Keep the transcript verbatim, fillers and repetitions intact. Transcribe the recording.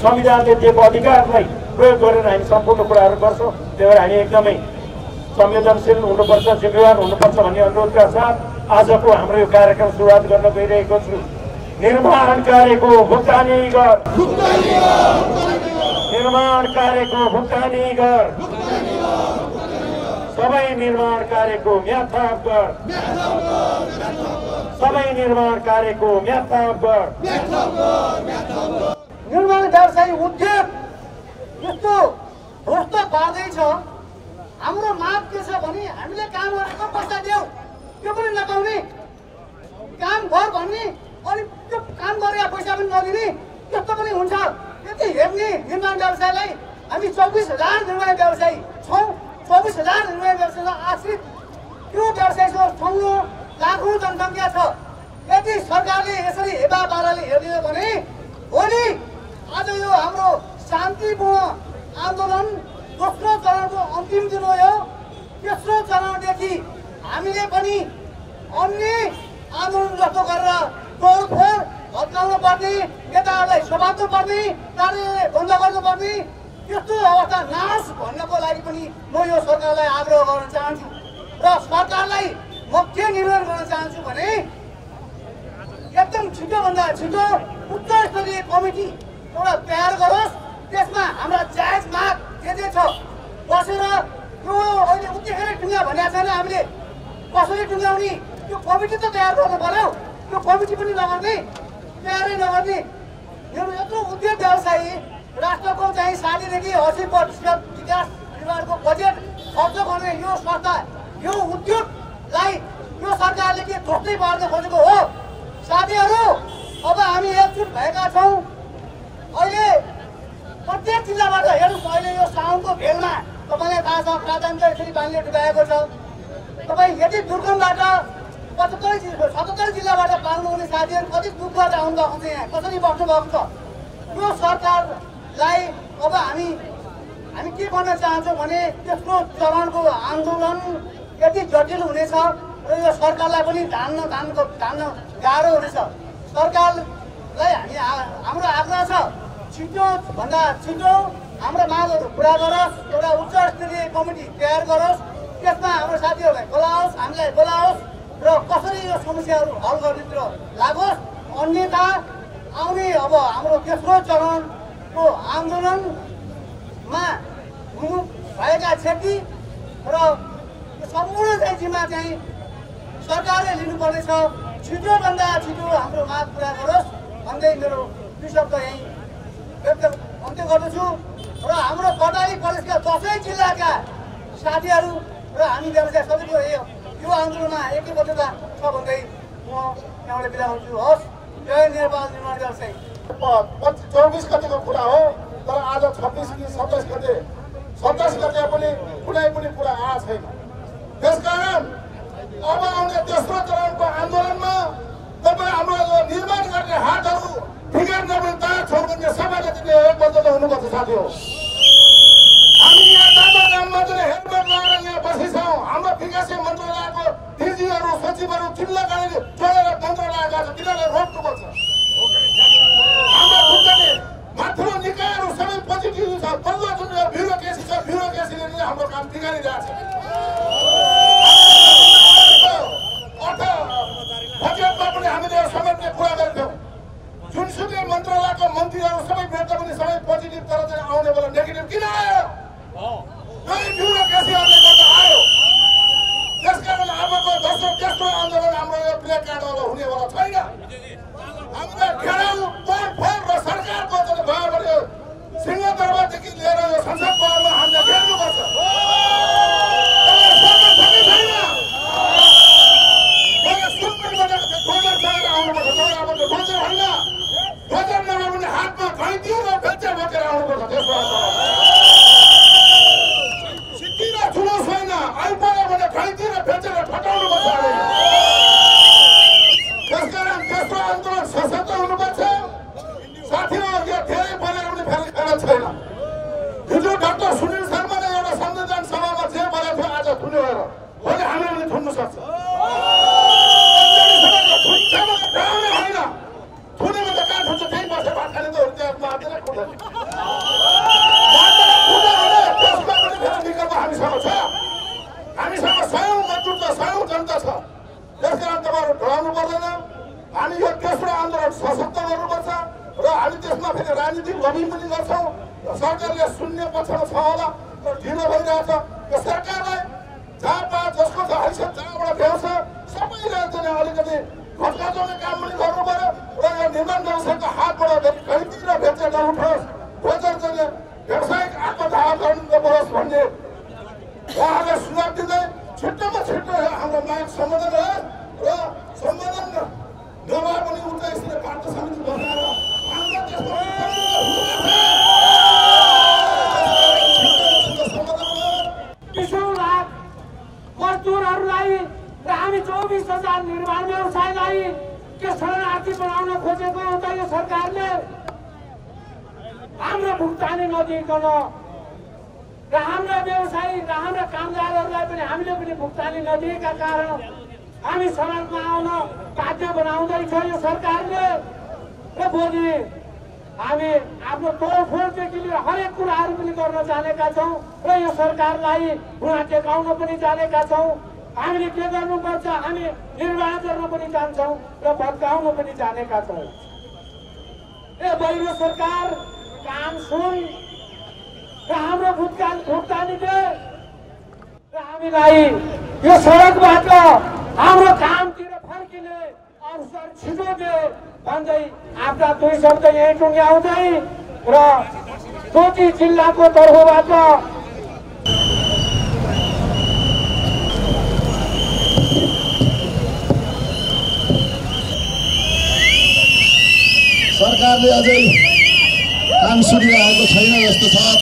संविधानले दिएको अधिकारलाई प्रयोग गरेर हामी सम्पूर्ण कुराहरू गर्छौँ। त्यही भएर हामी एकदमै संवेदनशील हुनुपर्छ, जिम्मेवार हुनुपर्छ भन्ने अनुरोधका साथ आजको हाम्रो यो कार्यक्रम सुरुवात गर्न गइरहेको छु। निर्माण कार्यको भुक्तानी गर, निर्माण कार्यको भुक्तानी गर, सबै निर्माण कार्यको म्याथाप गर, सबै निर्माण कार्यको म्याथाप गर। निर्माण व्यवसायी उद्योग यस्तो ध्वस्त पार्दैछ। हाम्रो माग के छ भने हामीले काम गरेको पैसा देऊ, त्यो पनि नपाउने, काम गर भन्ने अनि त्यो काम गरेर पैसा पनि नदिने, त्यस्तो पनि हुन्छ। यति हेर्ने निर्माण व्यवसायलाई हामी चौबिस हजार निर्माण व्यवसायी छौँ। चौबिस हजार निर्माण व्यवसायलाई आश्रित त्यो व्यवसायको ठुलो लाखौँ जनसङ्ख्या छ। यदि सरकारले यसरी हेपा पाराले हेरिदियो भने भोलि आज यो हाम्रो शान्तिपूर्ण आन्दोलन दोस्रो चरणको अन्तिम दिन हो। यो तेस्रो चरणदेखि हामीले पनि अन्य आन्दोलन जस्तो गरेर तोडफोड भत्काउनु पर्ने, नेताहरूलाई समात्नु पर्ने, कार्यालय बन्द गर्नुपर्ने, त्यस्तो अवस्था नाश भन्नको लागि पनि म यो सरकारलाई आग्रह गर्न चाहन्छु। र सरकारलाई म के निवेदन गर्न चाहन्छु भने एकदम छिटोभन्दा छिटो उच्च स्तरीय कमिटी एउटा तयार गरोस्। त्यसमा हाम्रा जायज माग के के छ बसेर त्यो अहिले उतिखेर टुङ्गा भनेको छैन हामीले, कसरी टुङ्गाउने त्यो कमिटी त तयार गर्नु पर्यो। त्यो कमिटी पनि नगर्ने, तयारै नगर्ने। यो यत्रो उद्योग व्यवसायी राष्ट्रको चाहिँ साठीदेखि अस्सी प्रतिशत विकास निर्माणको बजेट खर्च गर्ने यो संस्था, यो उद्योगलाई यो सरकारले के ध्वस्तै पार्न खोजेको हो। साथीहरू, अब हामी एकजुट भएका छौँ। अहिले प्रत्येक जिल्लाबाट हेर्नुहोस्, अहिले यो साउनको भेलमा तपाईँलाई थाहा छ प्राधान्य यसरी पानीले डुबाएको छ। तपाईँ यति दुर्गमबाट पचहत्तर सतहत्तर जिल्लाबाट पाल्नुहुने साथीहरू कति दुःख गरेर आउनु भएको छ, यहाँ कसरी बस्नु भएको छ। यो सरकारलाई अब हामी हामी के भन्न चाहन्छौँ भने तेस्रो चरणको आन्दोलन यति जटिल हुनेछ र यो सरकारलाई पनि धान्न धान्नको धान्न गाह्रो हुनेछ। सरकारलाई हामी हाम्रो आग्रह छ, छिटो भन्दा छिटो हाम्रो मागहरू पुरा गरोस्, एउटा उच्च स्तरीय कमिटी तयार गरोस्। त्यसमा हाम्रो साथीहरूलाई बोलाओस्, हामीलाई बोलाओस् र कसरी यो समस्याहरू हल गर्नेतिर लागोस्। अन्यथा आउने अब हाम्रो तेस्रो चरणको आन्दोलनमा हुनु भएका क्षति र सम्पूर्ण चाहिँ जिम्मा चाहिँ सरकारले लिनुपर्नेछ। छिटोभन्दा छिटो हाम्रो माग पुरा गरोस् भन्दै मेरो दुई शब्द यहीँ व्यक्त अन्त्य गर्दछु। र हाम्रो कर्णाली प्रदेशका दसैँ जिल्लाका साथीहरू र हामी व्यवसाय सबैको यो आन्दोलनमा एकैबद्धता छ भन्दै म यहाँबाट बिदा हुन्छु। हस्, जय नेपाल निर्माण व्यवसायी। चौबिस गतिको कुरा हो, तर आज छब्बिस कि सत्ताइस गते सत्ताइस गते पनि कुनै पनि कुरा आएको छैन। त्यसकारण अब आउने तेस्रो चरणको आन्दोलनमा तपाईँ हाम्रो यो निर्माण गर्ने हातहरू ठिकान गर्ने तयार छौँ भने सबैले एकबद्ध हुनुपर्छ। साथी हो, हामी यहाँ जाँदा गाउँमा चाहिँ हेलमेट लगाएर यहाँ बसिछौँ। हाम्रो विकासे मन्त्रालयको डिजीहरू सचिवहरू चिल्ला गाडीले चढेर मन्त्रालय गएको छ, तिनीहरूले रोक्नुपर्छ। हाम्रो खुट्टाले माथिल्लो निकायहरू सबै पोजिटिभ छ, बल्ल जुन ब्युरोक्रेसी छ ब्युरोक्रेसीले नै हाम्रो काम बिगारिरहेको छ। अर्थ बजेटमा पनि हामीले समेट्ने कुरा गर्थ्यौँ। जुनसुकै मन्त्रालयको मन्त्रीहरू सबै भेट्दा पनि सबै पोजिटिभ, तर चाहिँ आउने बेला नेगेटिभ किन आयो? यही ब्युरोक्रेसीहरूले गर्दा आयो। त्यसकारण अबको दोस्रो तेस्रो आन्दोलन हाम्रो यो प्ले कार्डवाला हुनेवाला छैन। हामीले घेराउ तोडफोड र सरकारको चाहिँ भयो भने सिंहदरबारदेखि लिएर यो संसद भवनमा हामीले घेर्नुपर्छ। हातमा घैँटी र बेच्चा बोकेर आउनुपर्छ। त्यसमा सिद्धि र ठुलो छैन, आइपऱ्यो भने घैँटी र बेचेर ठटाउनुपर्छ। त्यसकारण तेस्रो आन्दोलन सशक्त हुनुपर्छ। साथीहरू, यो धेरै बोलेर पनि फेरि खाना छैन। हिजो डाक्टर सुनिल शर्माले एउटा संविधान सभामा जे बोलेको थियो आज थुन्यो भएर भोलि हामीले पनि थुन्नु सक्छ। होइन थुनेमा त कहाँ थुन्छ, त्यही बसेर भात खाने त हो, त्यहाँ मार्दैन। डराउनु पर्दैन। हामी यो तेस्रो आन्दोलन सशक्त गर्नुपर्छ र हामी त्यसमा फेरि राजनीतिक लबी पनि गर्छौँ। सरकारले सुन्ने पक्षमा छ होला तर ढिलो भइरहेछ। यो सरकारलाई जहाँ पाए जसको हैसियत जहाँबाट भ्याउँछ सबैले चाहिँ अलिकति घटकाउने काम पनि गर्नु पर्यो र यो निर्माण व्यवसायको हातबाट कहीँतिर भेच्चे नउठोस्, खोजेर चाहिँ व्यावसायिक आत्मदाह गर्नु नपरोस् भन्ने उहाँहरूले सुझाव दिँदै छिट्टोमा छिट्टो हाम्रो माग सम्बोधन होस् र सम्बोधन नभए पनि उच्च स्तरीय वार्ता समिति बसाएर हाम्रो त्यसमा बिसौँ लाख मजदुरहरूलाई र हामी चौबिस हजार निर्माण व्यवसायलाई के शरणार्थी बनाउन खोजेको त यो सरकारले हाम्रो भुक्तानी नदिइकन र हाम्रा व्यवसायी र हाम्रा कामदारहरूलाई पनि हामीले पनि भुक्तानी नदिएका कारण हामी सडकमा आउन बाध्य बनाउँदैछ यो सरकारले। र भोलि हामी आफ्नो तोडफोडदेखि लिएर हरेक कुराहरू पनि गर्न जानेका छौँ र यो सरकारलाई भुवा टेकाउन पनि जानेका छौँ। हामीले के गर्नुपर्छ, हामी निर्माण गर्न पनि जान्छौँ र भत्काउन पनि जानेका छौँ। ए पहिलो सरकार काम सुन र हाम्रो भुक्तानी भुक्तानी दे र हामीलाई यो सडकबाट हाम्रो कामतिर फर्किने अवसर छिटो दे भन्दै आफ्ना दुई शब्द यही टुङ्ग्याउँदै र टोटी जिल्लाको तर्फबाट सरकारले अझै काम सुनिरहेको छैन जस्तो छ।